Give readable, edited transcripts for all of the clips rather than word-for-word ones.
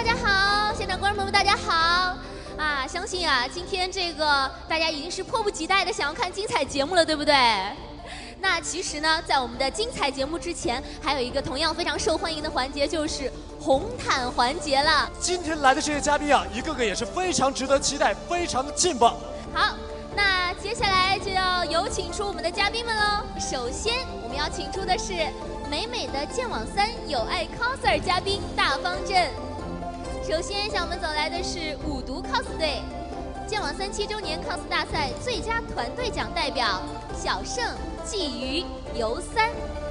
大家好，现场观众朋友们大家好。啊，相信啊，今天这个大家已经是迫不及待的想要看精彩节目了，对不对？那其实呢，在我们的精彩节目之前，还有一个同样非常受欢迎的环节，就是红毯环节了。 今天来的这些嘉宾啊，一个个也是非常值得期待，非常的劲爆。 好，那接下来就要有请出我们的嘉宾们喽。首先，我们要请出的是美美的剑网3有爱 coser 嘉宾大方阵。首先向我们走来的是五毒 cos 队，剑网3 7周年 cos 大赛最佳团队奖代表小盛、鲫鱼、游3。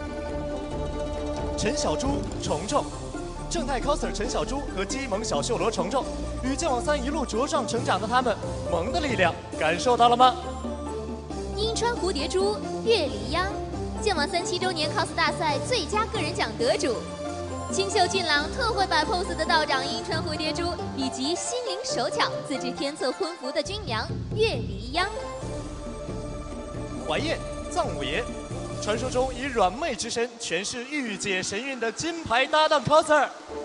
陈小猪、虫虫，正太 coser 陈小猪和鸡萌小秀罗虫虫，与剑网3一路茁壮成长的他们，萌的力量感受到了吗？ 樱川蝴蝶猪、月梨央，剑网3 7周年 cos 大赛最佳个人奖得主。清秀俊朗、特会摆 pose 的道长樱川蝴蝶猪，以及心灵手巧、自制天策婚服的君娘月梨央。 怀燕、藏武爷，传说中以软妹之身诠释御姐神韵的金牌搭档 coser。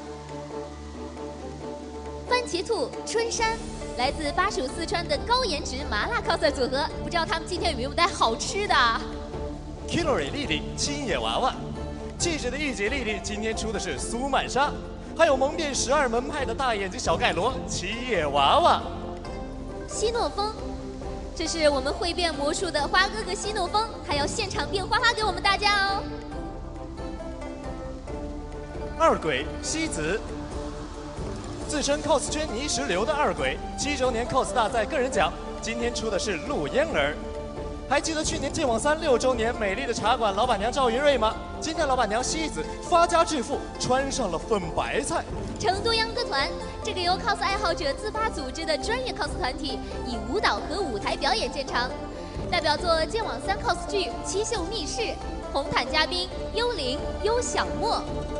番茄兔、春山，来自巴蜀四川的高颜值麻辣 coser 组合，不知道他们今天有没有带好吃的 ？Killori 丽丽、青野娃娃。气质的御姐丽丽今天出的是苏曼莎，还有蒙遍12门派的大眼睛小盖罗七叶娃娃。 希诺风，这是我们会变魔术的花哥哥希诺风，还要现场变花花给我们大家哦。 二鬼西子，自称 cos 圈泥石流的二鬼，7周年 cos 大赛个人奖，今天出的是陆嫣儿。还记得去年剑网3 6周年美丽的茶馆老板娘赵云瑞吗？今天老板娘西子发家致富，穿上了粉白菜。 成都秧歌团，这个由 cos 爱好者自发组织的专业 cos 团体，以舞蹈和舞台表演见长。代表作剑网3 cos 剧《七秀密室》，红毯嘉宾幽灵、幽小莫。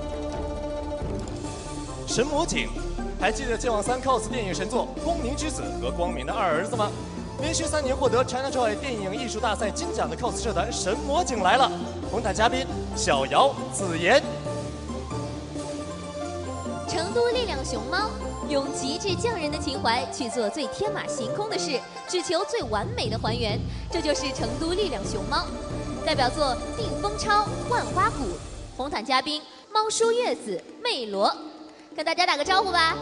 神魔景，还记得剑网3 cos 电影神作《光明之子》和光明的二儿子吗？连续3年获得 ChinaJoy 电影艺术大赛金奖的 cos 社团神魔景来了，红毯嘉宾小姚、子妍。 成都力量熊猫，用极致匠人的情怀去做最天马行空的事，只求最完美的还原，这就是成都力量熊猫。代表作《定风超》《万花谷》，红毯嘉宾猫叔月子、魅罗，跟大家打个招呼吧。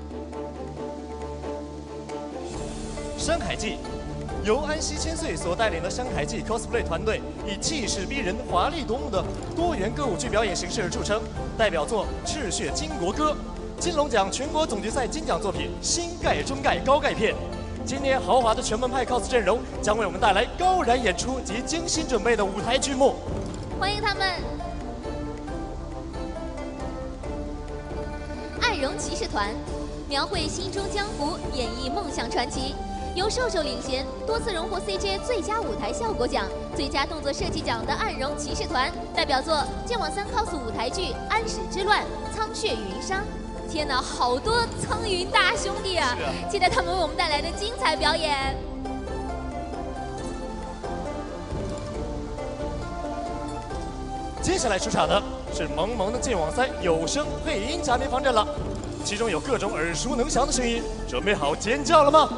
山海记，由安西千岁所带领的山海记 cosplay 团队，以气势逼人、华丽夺目的多元歌舞剧表演形式而著称。代表作《赤血金国歌》，金龙奖全国总决赛金奖作品《新盖中盖高盖片》。今年豪华的全门派 cos 阵容将为我们带来高燃演出及精心准备的舞台剧目， 欢迎他们。爱荣骑士团，描绘心中江湖，演绎梦想传奇。由瘦瘦领衔，多次荣获 CJ 最佳舞台效果奖、最佳动作设计奖的暗荣骑士团，代表作剑网3 cos 舞台剧《安史之乱》《苍血云裳》。天哪，好多苍云大兄弟啊！期待他们为我们带来的精彩表演。 接下来出场的是萌萌的剑网3有声配音嘉宾方阵了，其中有各种耳熟能详的声音，准备好尖叫了吗？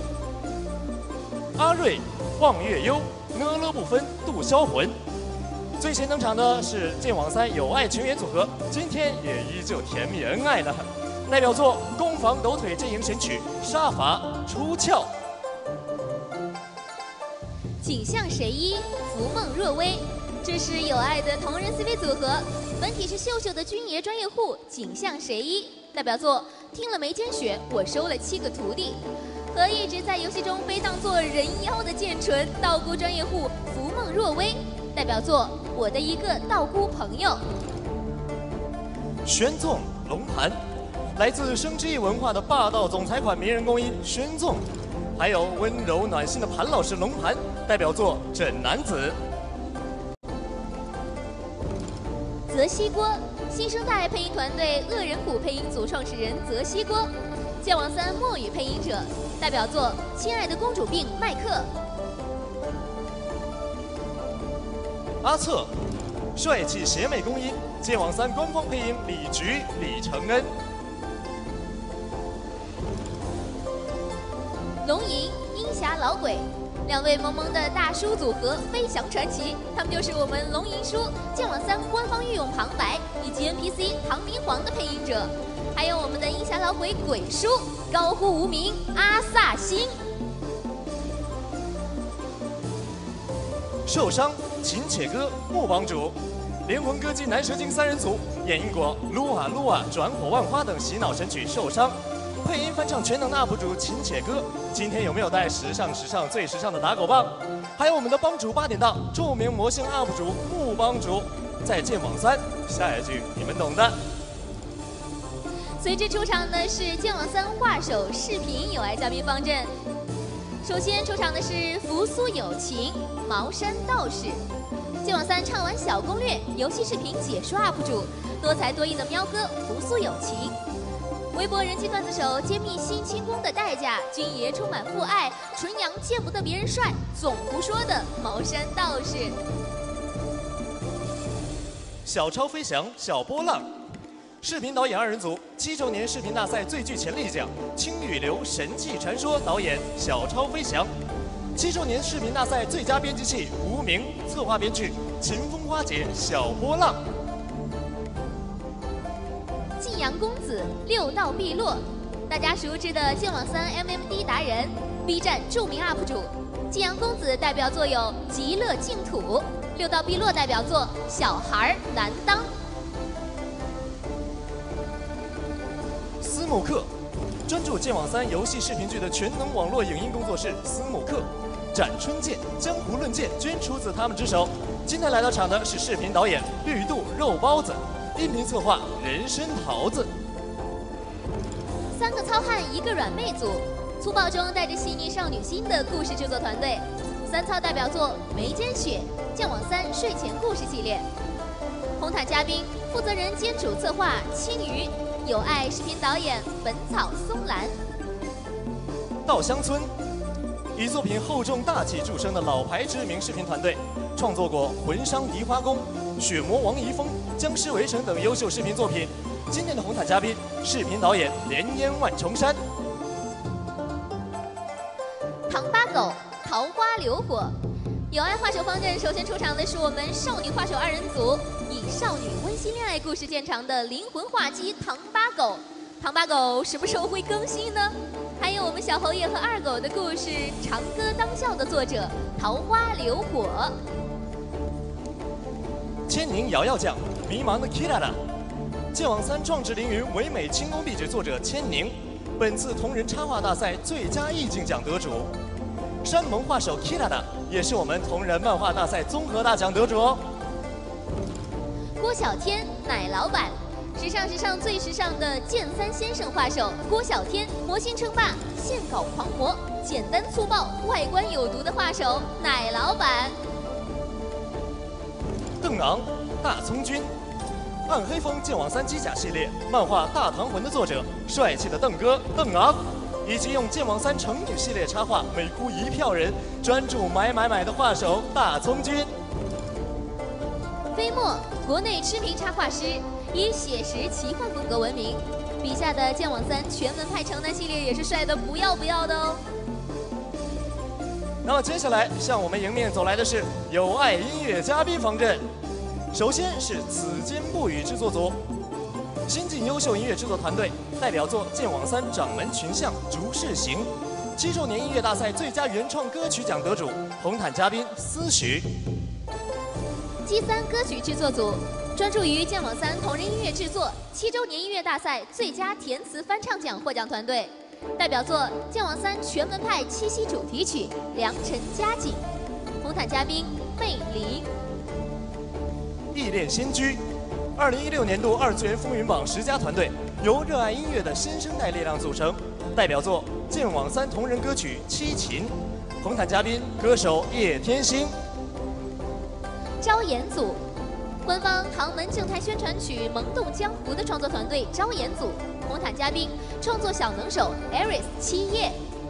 阿瑞、望月优、呢了不分、杜销魂。最先登场的是剑网3有爱全员组合，今天也依旧甜蜜恩爱呢。代表作《攻防抖腿阵营神曲》《杀伐出鞘》。 景象谁一、浮梦若微，这是有爱的同人 CV 组合，本体是秀秀的军爷专业户景象谁一。代表作听了眉间雪，我收了7个徒弟。和一直在游戏中被当作人妖的剑纯道姑专业户浮梦若微，代表作我的一个道姑朋友。 玄纵龙盘，来自生之翼文化的霸道总裁款名人公音玄纵，还有温柔暖心的盘老师龙盘，代表作枕男子。 泽西锅，新生代配音团队恶人谷配音组创始人泽西锅，剑网3墨语配音者，代表作《亲爱的公主病》麦克。 阿策，帅气邪魅公音，剑网3官方配音李菊、李承恩。 龙吟、鹰侠老鬼，两位萌萌的大叔组合飞翔传奇，他们就是我们龙吟叔、剑网3官方御用旁白以及 NPC 唐明皇的配音者，还有我们的鹰侠老鬼鬼叔，高呼无名阿萨辛。 受伤秦且歌木帮主，连魂歌姬男蛇精3人组演绎过《撸啊撸啊》《转火万花》等洗脑神曲《受伤》，配音翻唱全能的 UP 主秦且歌，今天有没有带时尚最时尚的打狗棒？还有我们的帮主8点档著名魔性 UP 主木帮主，在剑网3，下一句你们懂的。 随之出场的是剑网3画手视频有爱嘉宾方阵。首先出场的是扶苏有情茅山道士，剑网3畅玩小攻略游戏视频解说 UP 主，多才多艺的喵哥扶苏有情，微博人气段子手揭秘新轻功的代价，军爷充满父爱，纯阳见不得别人帅，总不说的茅山道士， 小超飞翔小波浪。视频导演2人组7周年视频大赛最具潜力奖青雨流神迹传说导演小超飞翔，7周年视频大赛最佳编辑器无名，策划编剧秦风花姐小波浪。 晋阳公子六道碧落，大家熟知的剑网3 MMD 达人 ，B 站著名 UP 主。晋阳公子代表作有极乐净土，六道碧落代表作小孩难当。 斯姆克，专注剑网3游戏视频剧的全能网络影音工作室斯姆克，斩春剑、江湖论剑均出自他们之手。今天来到场的是视频导演绿度肉包子，音频策划人参桃子。 3个糙汉1个软妹组，粗暴中带着细腻少女心的故事制作团队。3糙代表作眉间雪、剑网3睡前故事系列。红毯嘉宾负责人兼主策划青鱼。有爱视频导演本草松兰。 稻香村，以作品厚重大气著称的老牌知名视频团队，创作过《魂伤移花宫》《血魔王遗风》《僵尸围城》等优秀视频作品。今天的红毯嘉宾，视频导演连烟万重山。 唐八狗桃花流火，有爱画手方阵首先出场的是我们少女画手2人组，以少女温馨恋爱故事见长的灵魂画姬唐八狗。唐八狗什么时候会更新呢？还有我们小侯爷和二狗的故事《长歌当笑》的作者桃花流火。 千宁瑶瑶酱，迷茫的 Kirara， 剑网3壮志凌云唯美轻功壁纸作者千宁，本次同人插画大赛最佳意境奖得主。山盟画手 Kirara 也是我们同人漫画大赛综合大奖得主哦。 郭小天，奶老板，时尚最时尚的剑3先生画手郭小天，魔性称霸，现稿狂魔，简单粗暴，外观有毒的画手奶老板。 邓昂，大葱君，暗黑风剑网3机甲系列漫画《大唐魂》的作者，帅气的邓哥邓昂，以及用剑网3成语系列插画美哭一票人，专注买的画手大葱君。 飞墨，国内知名插画师，以写实奇幻风格闻名，笔下的剑网3全文派城南系列也是帅得不要的哦。 那么接下来向我们迎面走来的是有爱音乐嘉宾方阵，首先是此间不语制作组，新晋优秀音乐制作团队，代表作剑网3掌门群像逐世行，7周年音乐大赛最佳原创歌曲奖得主，红毯嘉宾思许。 G3歌曲制作组，专注于剑网3同人音乐制作，7周年音乐大赛最佳填词翻唱奖获奖团队，代表作剑网3全文派七夕主题曲《良辰佳景》，红毯嘉宾魅灵。 忆恋仙居，2016年度二次元风云榜10佳团队，由热爱音乐的新生代力量组成，代表作剑网3同人歌曲《七琴》，红毯嘉宾歌手叶天星。 招妍组，官方唐门正太宣传曲《萌动江湖》的创作团队招妍组，红毯嘉宾创作小能手 Aris 七叶。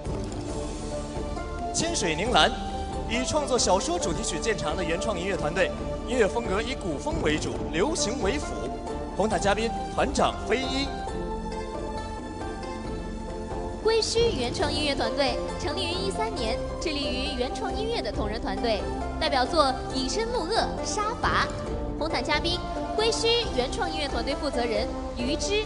千水凝蓝，以创作小说主题曲见长的原创音乐团队，音乐风格以古风为主，流行为辅，红毯嘉宾团长飞一。 归墟原创音乐团队成立于13年，致力于原创音乐的同人团队，代表作《以身怒恶》《杀伐》。红毯嘉宾：归墟原创音乐团队负责人于之。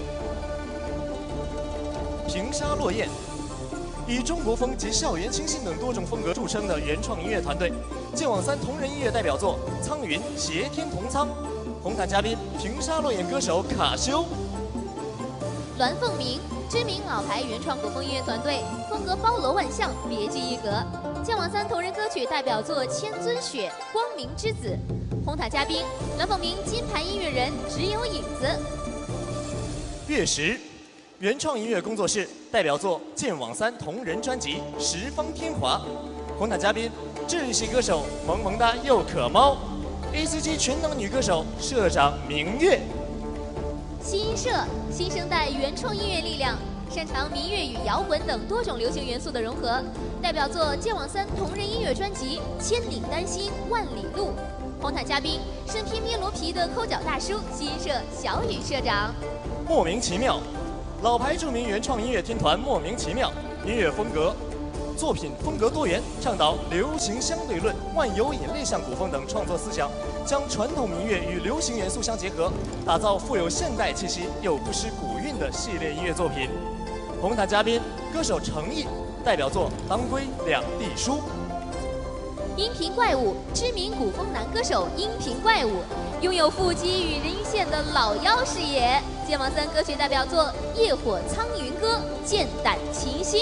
平沙落雁，以中国风及校园清新等多种风格著称的原创音乐团队，剑网3同人音乐代表作《苍云挟天同苍》。红毯嘉宾：平沙落雁歌手卡修。 栾凤鸣，知名老牌原创古风音乐团队，风格包罗万象，别具一格。剑网3同人歌曲代表作《千尊雪》《光明之子》。红毯嘉宾：栾凤鸣，金牌音乐人，只有影子。 月食，原创音乐工作室，代表作剑网3同人专辑《十方天华》。红毯嘉宾：智系歌手萌萌哒又可猫。ACG 全能女歌手社长明月。 新音社，新生代原创音乐力量，擅长民乐与摇滚等多种流行元素的融合，代表作剑网3同人音乐专辑《千里丹心万里路》。红毯嘉宾：身披咩罗皮的抠脚大叔，新音社小雨社长。 莫名其妙，老牌著名原创音乐天团莫名其妙，音乐风格作品风格多元，倡导流行相对论、万有引力向古风等创作思想，将传统民乐与流行元素相结合，打造富有现代气息又不失古韵的系列音乐作品。红毯嘉宾：歌手程毅，代表作《当归两地书》。 音频怪物，知名古风男歌手音频怪物，拥有腹肌与人鱼线的老妖视野。剑网3歌曲代表作《夜火苍云歌》《剑胆齐心》。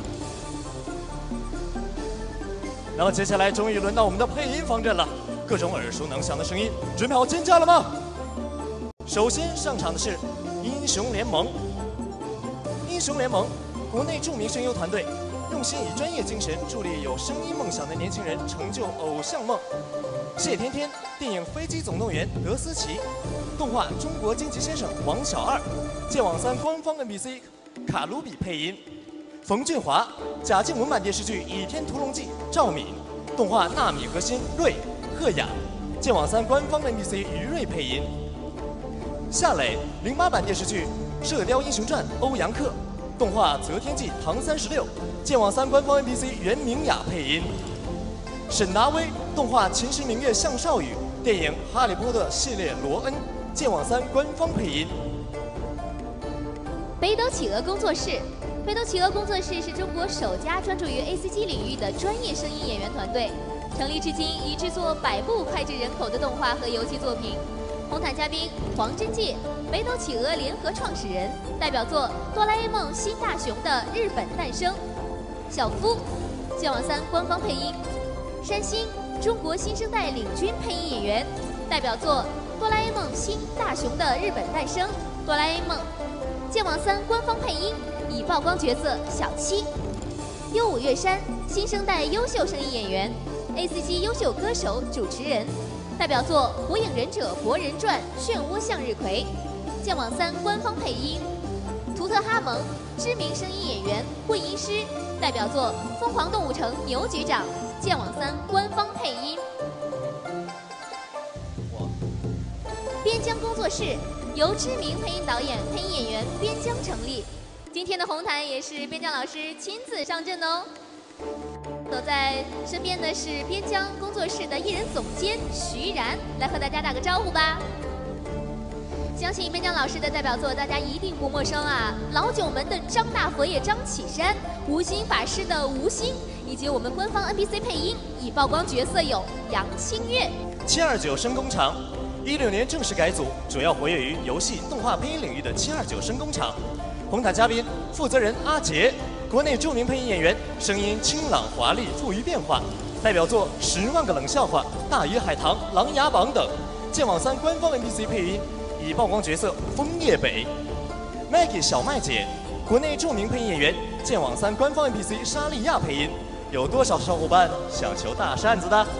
那么接下来终于轮到我们的配音方阵了，各种耳熟能详的声音，准备好尖叫了吗？首先上场的是英雄联盟。英雄联盟，国内著名声优团队，用心以专业精神助力有声音梦想的年轻人成就偶像梦。谢天天，电影《飞机总动员》德斯奇，动画《中国惊奇先生》王小二，剑网3官方 NPC 卡鲁比配音。冯俊华，贾静雯版电视剧《倚天屠龙记》赵敏，动画《纳米核心》瑞贺雅，剑网3官方 NPC 于瑞配音。夏磊，08版电视剧《射雕英雄传》欧阳克，动画《择天记》唐36，剑网3官方 NPC 袁明雅配音。沈达威，动画《秦时明月向少宇》，电影《哈利波特》系列罗恩，剑网3官方配音。 北斗企鹅工作室。北斗企鹅工作室是中国首家专注于 ACG 领域的专业声音演员团队，成立至今已制作100部脍炙人口的动画和游戏作品。红毯嘉宾：黄真介，北斗企鹅联合创始人，代表作《哆啦 A 梦新大雄的日本诞生》。小夫，剑网3官方配音。山星，中国新生代领军配音演员，代表作《哆啦 A 梦新大雄的日本诞生》、哆啦 A 梦。剑网3官方配音，已曝光角色小七。优舞月山，新生代优秀声音演员 ，ACG 优秀歌手、主持人，代表作《火影忍者博人传》、漩涡向日葵。剑网3官方配音。图特哈蒙，知名声音演员、混音师，代表作《疯狂动物城牛局长》。剑网3官方配音。边疆工作室。由知名配音导演、配音演员边疆成立。今天的红毯也是边疆老师亲自上阵的哦。走在身边的是边疆工作室的艺人总监徐然，来和大家打个招呼吧。相信边疆老师的代表作大家一定不陌生啊，老九门的张大佛爷张启山，无心法师的吴昕，以及我们官方 NPC 配音已曝光角色有杨清月。 729声工厂。16年正式改组，主要活跃于游戏、动画配音领域的729声工厂。红毯嘉宾负责人阿杰，国内著名配音演员，声音清朗华丽，富于变化，代表作《10万个冷笑话》、《大鱼海棠》、《琅琊榜》等。剑网3官方 NPC 配音，已曝光角色枫叶北。Maggie 小麦姐，国内著名配音演员，剑网3官方 NPC 莎莉亚配音。有多少小伙伴想求大扇子的？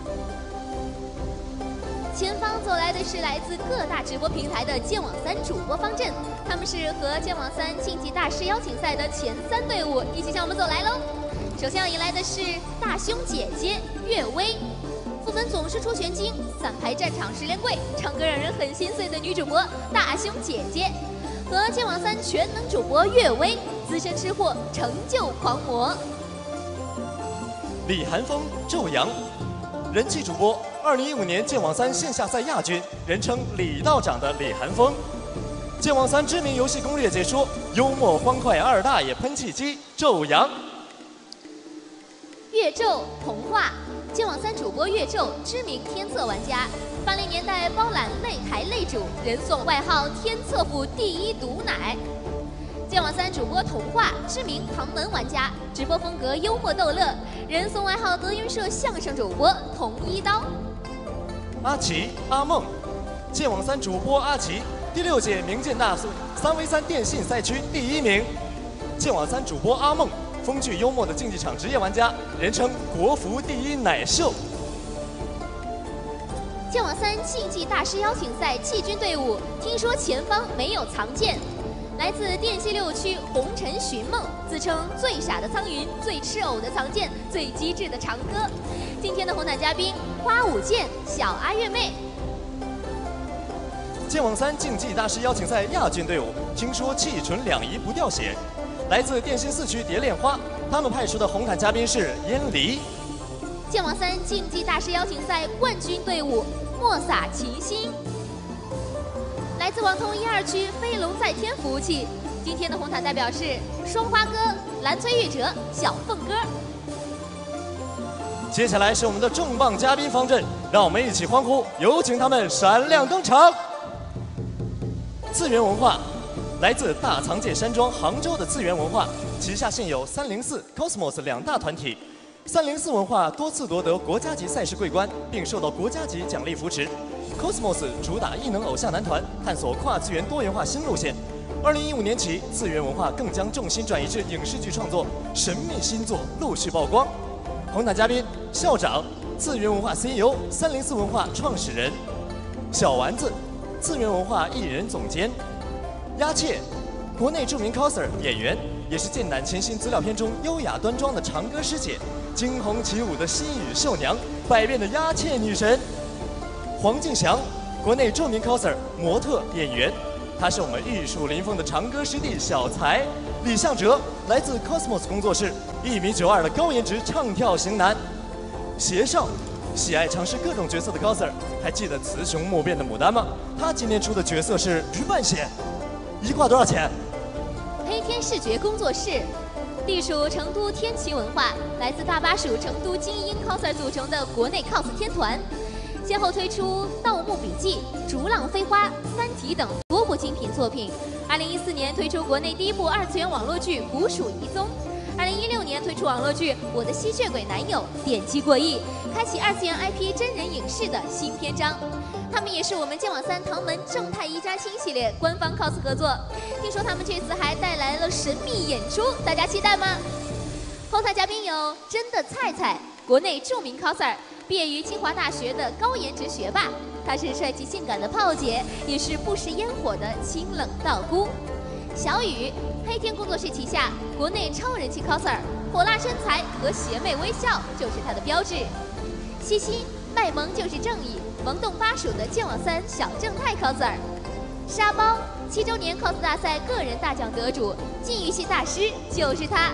前方走来的是来自各大直播平台的剑网3主播方阵，他们是和剑网3晋级大师邀请赛的前3队伍，一起向我们走来喽。首先要迎来的是大胸姐姐岳薇，副本总是出全金，散牌战场10连跪，唱歌让人很心碎的女主播大胸姐姐。 和剑网3全能主播岳威，资深吃货成就狂魔。 李寒风、周洋，人气主播，2015年剑网3线下赛亚军，人称李道长的李寒风。剑网3知名游戏攻略解说，幽默欢快二大爷喷气机周洋。 岳宙童话，剑网3主播岳宙，知名天策玩家，80年代包揽擂台擂主，人送外号天策府第一毒奶。剑网3主播童话，知名唐门玩家，直播风格幽默逗乐，人送外号德云社相声主播童一刀。 阿奇阿梦，剑网3主播阿奇，第6届名剑大赛3v3电信赛区第1名。剑网3主播阿梦，风趣幽默的竞技场职业玩家，人称国服第一奶秀。 剑网3竞技大师邀请赛季军队伍，听说前方没有藏剑。来自滇西6区红尘寻梦，自称最傻的苍云，最吃藕的藏剑，最机智的长歌。今天的红毯嘉宾花舞剑小阿月妹。 剑网3竞技大师邀请赛亚军队伍，听说气纯两仪不掉血。来自滇西4区蝶恋花，他们派出的红毯嘉宾是燕离。 剑网3竞技大师邀请赛冠军队伍莫洒琴心。来自网通1、2区飞龙在天服务器，今天的红毯代表是双花哥、蓝崔玉哲、小凤哥。 接下来是我们的重磅嘉宾方阵，让我们一起欢呼，有请他们闪亮登场。次元文化，来自大藏界山庄杭州的次元文化，旗下现有304、Cosmos 2大团体。304文化多次夺得国家级赛事桂冠，并受到国家级奖励扶持。Cosmos 主打异能偶像男团，探索跨次元多元化新路线。2015年起，次元文化更将重心转移至影视剧创作，神秘新作陆续曝光。红毯嘉宾校长，次元文化 CEO、304文化创始人；小丸子，次元文化艺人总监；鸦切，国内著名 coser 演员，也是剑胆潜心资料片中优雅端庄的长歌师姐，惊鸿起舞的西语秀娘，百变的鸦切女神。黄敬翔，国内著名 coser 模特演员，他是我们玉树临风的长歌师弟小才。李向哲，来自 Cosmos 工作室，1.92米的高颜值唱跳型男。邪少，喜爱尝试各种角色的 coser， 还记得雌雄莫辨的牡丹吗？他今天出的角色是鱼半仙，一挂多少钱？ 黑天视觉工作室，隶属成都天齐文化，来自大巴蜀成都精英 coser 组成的国内 cos 天团。先后推出《盗墓笔记》《逐浪飞花》《三体》等多部精品作品。2014年推出国内第1部2次元网络剧《古蜀遗踪》。2016年推出网络剧《我的吸血鬼男友》，点击过亿，开启2次元 IP 真人影视的新篇章。他们也是我们剑网3唐门正太一家亲系列官方 cos 合作。听说他们这次还带来了神秘演出，大家期待吗？红毯嘉宾有真的菜菜，国内著名 coser。毕业于清华大学的高颜值学霸，她是帅气性感的炮姐，也是不食烟火的清冷道姑。小雨，黑天工作室旗下国内超人气 coser， 火辣身材和邪魅微笑就是她的标志。西西，卖萌就是正义，萌动巴蜀的剑网3小正太 coser。沙包，7周年 cos 大赛个人大奖得主，禁欲系大师就是她。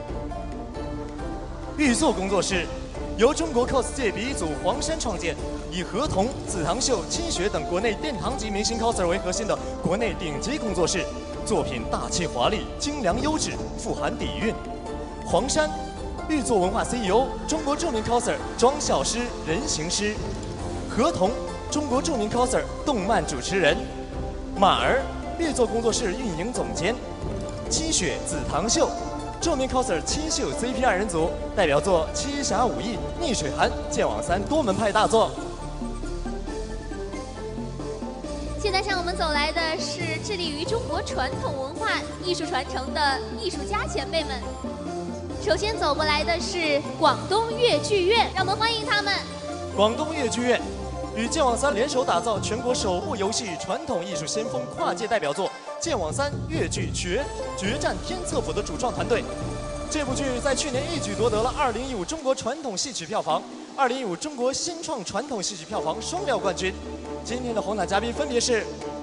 玉作工作室。由中国 cos 界鼻祖黄山创建，以何童、紫堂秀、清雪等国内殿堂级明星 coser 为核心的国内顶级工作室，作品大气华丽、精良优质，富含底蕴。黄山，玉作文化 CEO， 中国著名 coser 妆效师、人形师。何童，中国著名 coser 动漫主持人。马儿，玉作工作室运营总监。清雪、紫堂秀。著名 coser 七秀 CP 2人组，代表作《七侠五义》《逆水寒》剑网3多门派大作。 现在向我们走来的是致力于中国传统文化艺术传承的艺术家前辈们。首先走过来的是广东粤剧院，让我们欢迎他们。 广东粤剧院与剑网3联手打造全国首部游戏传统艺术先锋跨界代表作《剑网3粤剧决战天策府》的主创团队。这部剧在去年一举夺得了2015中国传统戏曲票房、2015中国新创传统戏曲票房双料冠军。今天的红毯嘉宾分别是曾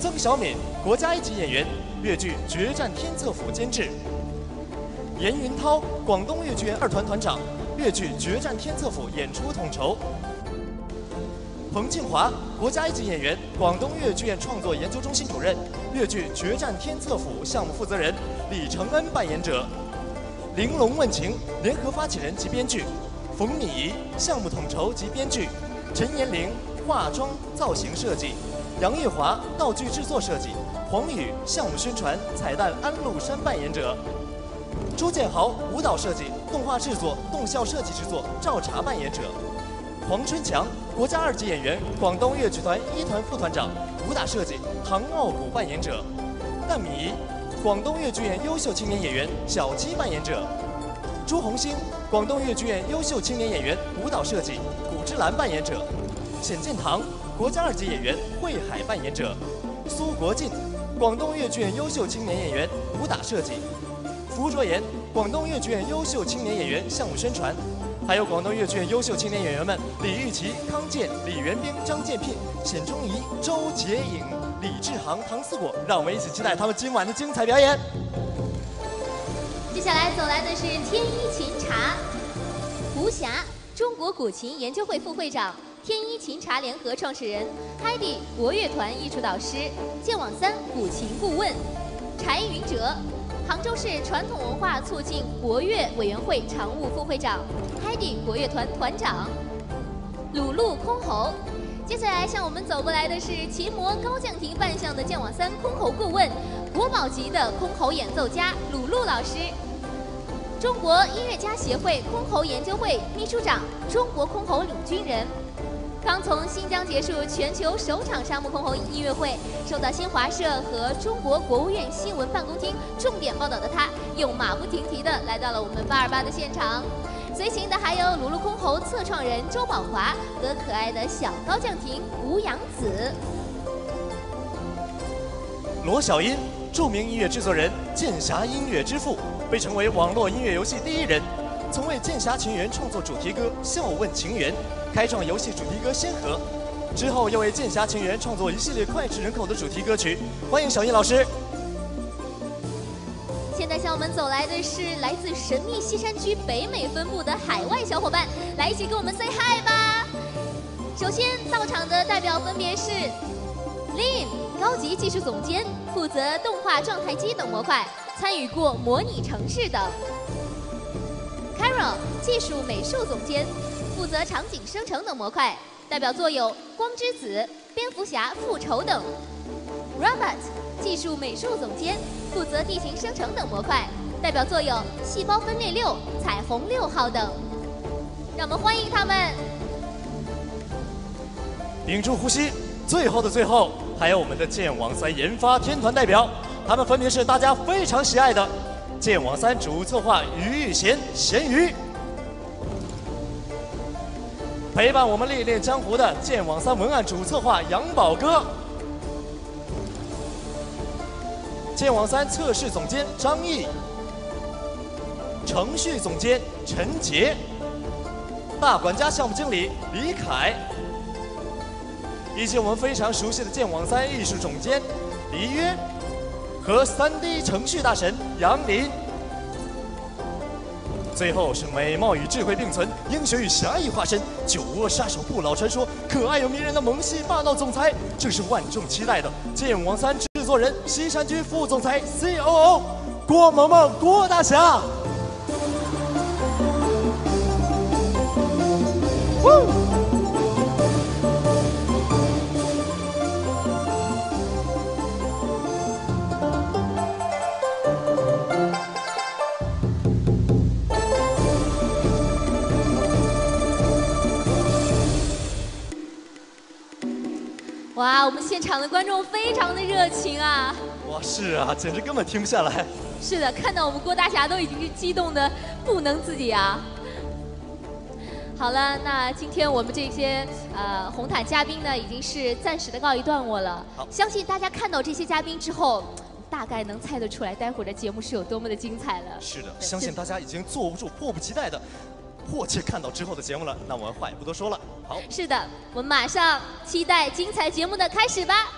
曾小敏，国家一级演员，越剧《决战天策府》监制；严云涛，广东越剧院2团团长，越剧《决战天策府》演出统筹；彭庆华，国家一级演员，广东越剧院创作研究中心主任，越剧《决战天策府》项目负责人，李承恩扮演者；玲珑问情，联合发起人及编剧；冯敏仪，项目统筹及编剧；陈延龄，化妆造型设计；杨月华，道具制作设计；黄宇，项目宣传彩蛋安禄山扮演者；朱建豪，舞蹈设计、动画制作、动效设计制作赵茶扮演者；黄春强，国家2级演员，广东越剧团1团副团长，武打设计唐傲骨扮演者；邓敏仪，广东越剧院优秀青年演员，小七扮演者；朱红星，广东越剧院优秀青年演员，舞蹈设计古之兰扮演者；冼建堂，国家2级演员，慧海扮演者；苏国进，广东越剧院优秀青年演员，武打设计；符卓妍，广东越剧院优秀青年演员，项目宣传。还有广东越剧院优秀青年演员们李玉琪、康健、李元兵、张建聘、冼中仪、周洁颖、李志航、唐思果，让我们一起期待他们今晚的精彩表演。 接下来走来的是天一琴茶，胡霞，中国古琴研究会副会长，天一琴茶联合创始人，Heidi国乐团艺术导师，剑网3古琴顾问，柴云哲，杭州市传统文化促进国乐委员会常务副会长，Heidi国乐团团长，鲁路箜篌。接下来向我们走过来的是琴魔高降庭扮相的剑网3箜篌顾问，国宝级的箜篌演奏家鲁路老师，中国音乐家协会箜篌研究会秘书长，中国箜篌领军人。刚从新疆结束全球首场沙漠箜篌音乐会，受到新华社和中国国务院新闻办公厅重点报道的他，又马不停蹄地来到了我们828的现场。随行的还有鲁路箜篌策创人周宝华和可爱的小高降庭吴阳子。 罗小音，著名音乐制作人，剑侠音乐之父，被称为网络音乐游戏第1人，曾为《剑侠情缘》创作主题歌《笑问情缘》，开创游戏主题歌先河。之后又为《剑侠情缘》创作一系列脍炙人口的主题歌曲。欢迎小音老师。 现在向我们走来的是来自神秘西山居北美分部的海外小伙伴，来一起跟我们 say hi 吧。首先到场的代表分别是 Lin 高级技术总监，负责动画状态机等模块，参与过模拟城市等。Carol 技术美术总监，负责场景生成等模块，代表作有《光之子》《蝙蝠侠复仇》等。Robert 技术美术总监，负责地形生成等模块，代表作有《细胞分裂6》《彩虹6号》等。让我们欢迎他们。 屏住呼吸，最后的最后，还有我们的剑网3研发天团代表，他们分别是大家非常喜爱的剑网3主策划于玉贤咸鱼，陪伴我们历练江湖的剑网3文案主策划杨宝哥，剑网3测试总监张毅，程序总监陈杰，大管家项目经理李凯，以及我们非常熟悉的剑网3艺术总监黎约和3D 程序大神杨林。最后是美貌与智慧并存，英雄与侠义化身，酒窝杀手不老传说，可爱又迷人的萌系霸道总裁，这是万众期待的剑网3制作人西山居副总裁 COO 郭萌萌郭大侠。 哇，我们现场的观众非常的热情啊！ 哇，是啊，简直根本停不下来。 是的，看到我们郭大侠都已经是激动的不能自己啊！好了，那今天我们这些红毯嘉宾呢，已经是暂时的告一段落了。好，相信大家看到这些嘉宾之后，大概能猜得出来，待会儿的节目是有多么的精彩了。 是的，相信大家已经坐不住、迫不及待的。迫切看到之后的节目了，那我们话也不多说了。好， 是的，我们马上期待精彩节目的开始吧。